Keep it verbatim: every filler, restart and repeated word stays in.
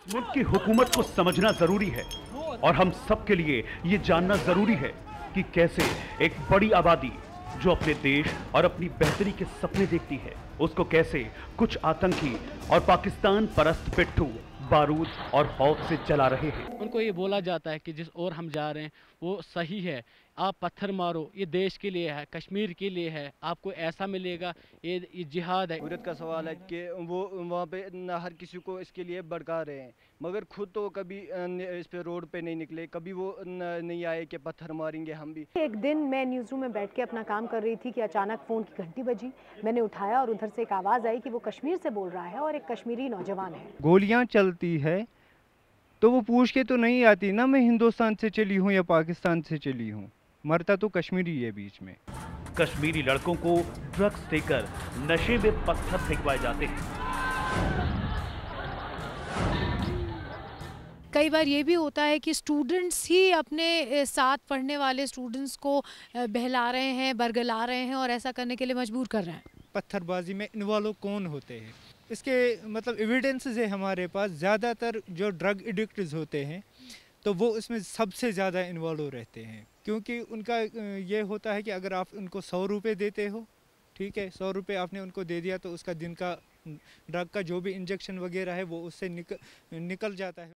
मुल्क की हुकूमत को समझना जरूरी है और हम सब के लिए ये जानना जरूरी है कि कैसे एक बड़ी आबादी जो अपने देश और अपनी बेहतरी के सपने देखती है, उसको कैसे कुछ आतंकी और पाकिस्तान परस्त पिट्ठू बारूद और खौफ से जला रहे हैं। उनको ये बोला जाता है कि जिस ओर हम जा रहे हैं वो सही है, आप पत्थर मारो, ये देश के लिए है, कश्मीर के लिए है, आपको ऐसा मिलेगा, ये ये जिहाद है। जरूरत का सवाल है कि वो वहाँ पे न हर किसी को इसके लिए भड़का रहे हैं, मगर खुद तो कभी इस पे रोड पे नहीं निकले, कभी वो नहीं आए कि पत्थर मारेंगे हम भी। एक दिन मैं न्यूज़ रूम में बैठ के अपना काम कर रही थी कि अचानक फ़ोन की घंटी बजी। मैंने उठाया और उधर से एक आवाज़ आई कि वो कश्मीर से बोल रहा है और एक कश्मीरी नौजवान है। गोलियां चलती है तो वो पूछ के तो नहीं आती ना मैं हिंदुस्तान से चली हूँ या पाकिस्तान से चली हूँ, मरता तो कश्मीरी है बीच में। कश्मीरी लड़कों को ड्रग्स देकर नशे में पत्थर फेंकवाए जाते हैं। कई बार ये भी होता है कि स्टूडेंट्स ही अपने साथ पढ़ने वाले स्टूडेंट्स को बहला रहे हैं, बरगला रहे हैं और ऐसा करने के लिए मजबूर कर रहे हैं। पत्थरबाजी में इन्वॉल्व कौन होते हैं, इसके मतलब एविडेंसेस है हमारे पास। ज़्यादातर जो ड्रग एडिक्ट्स होते हैं तो वो इसमें सबसे ज़्यादा इन्वॉल्व रहते हैं, क्योंकि उनका ये होता है कि अगर आप उनको सौ रुपये देते हो, ठीक है, सौ रुपये आपने उनको दे दिया तो उसका दिन का ड्रग का जो भी इंजेक्शन वगैरह है वो उससे निकल निकल जाता है।